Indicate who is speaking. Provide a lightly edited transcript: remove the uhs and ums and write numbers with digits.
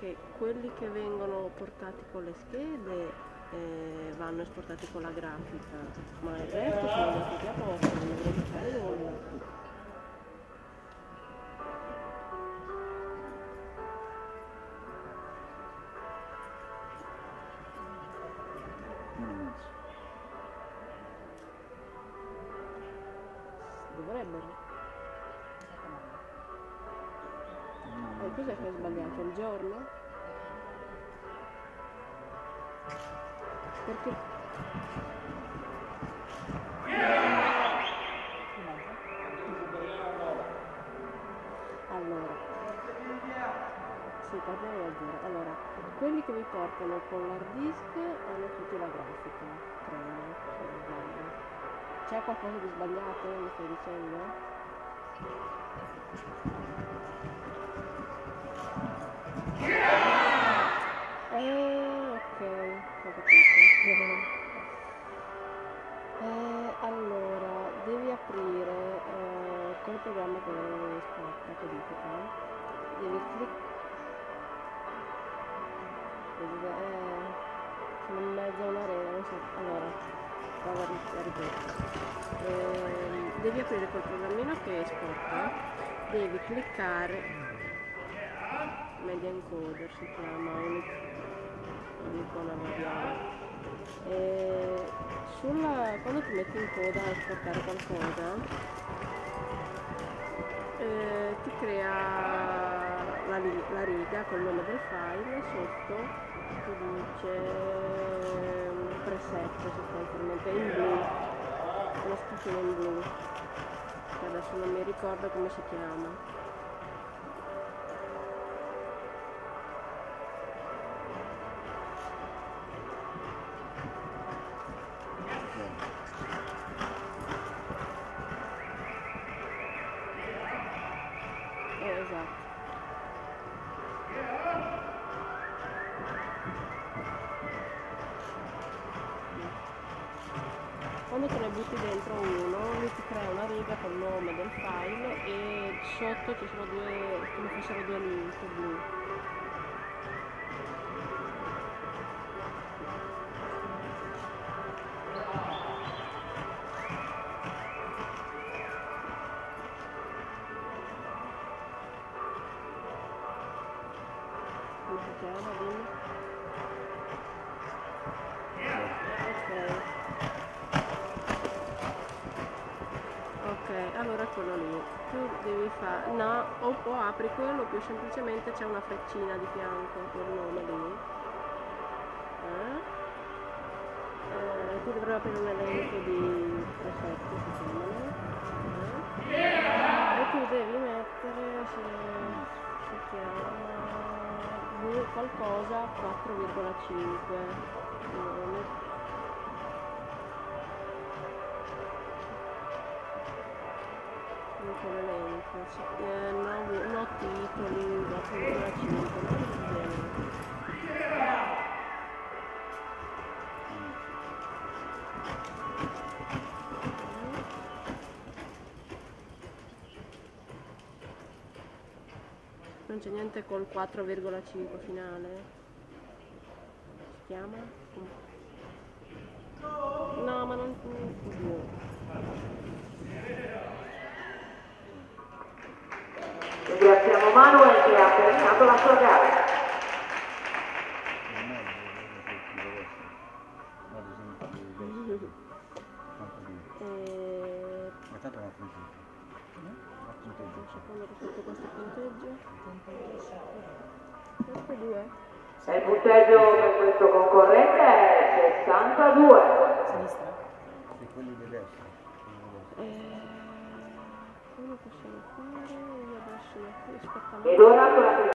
Speaker 1: che quelli che vengono portati con le schede vanno esportati con la grafica, ma il resto sono tutti a posto, non dovrete fare nulla. Dovrebbero. Cos'è che hai sbagliato? Il giorno? Perché? Allora. Sì, parliamo da zero. Allora, quelli che vi portano con l'hard disk hanno tutti la grafica, credo, se non sbaglio. C'è qualcosa di sbagliato, mi stai dicendo? Ok, ho capito. Allora, devi aprire quel programma che esporta, codifica. Devi cliccare. Sono in mezzo a un'arena, non so. Allora, prova a ripetere. Devi aprire quel programmino che esporta, devi cliccare Media Encoder, si chiama, un'icona variabile. Quando ti metti in coda a esportare qualcosa, ti crea la riga col nome del file, sotto ti dice preset, sostanzialmente in blu, una scrizione in blu, che adesso non mi ricordo come si chiama. Esatto. Quando te ne butti dentro uno, lui ti crea una riga col nome del file e sotto ci sono due, come fossero due link blu. Come si chiama? Dimmi. Ok, allora è quello lì. Tu devi fare, no, o apri quello, più semplicemente c'è una freccina di fianco col nome lì. Ti dovrà aprire un elenco di presetti, si chiamano. E tu devi mettere, si chiama qualcosa 4,5. L'elenco, no titoli, 4,5. Non c'è niente col 4,5 finale? Si chiama? No, ma non...
Speaker 2: Ringraziamo Manuel che ha terminato la sua gara. Il punteggio per questo concorrente è 62.
Speaker 3: Sinistra? Sì, quelli di destra.
Speaker 1: Come possiamo fare? Io adesso
Speaker 2: Ed ora con la